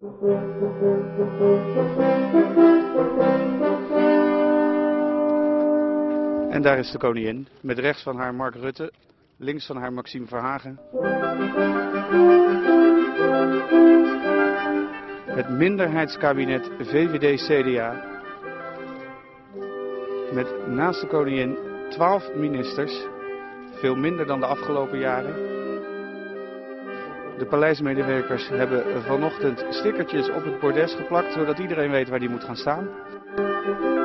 En daar is de koningin, met rechts van haar Mark Rutte, links van haar Maxime Verhagen. Het minderheidskabinet VVD-CDA, met naast de koningin 12 ministers, veel minder dan de afgelopen jaren. De paleismedewerkers hebben vanochtend stickertjes op het bordes geplakt, zodat iedereen weet waar die moet gaan staan.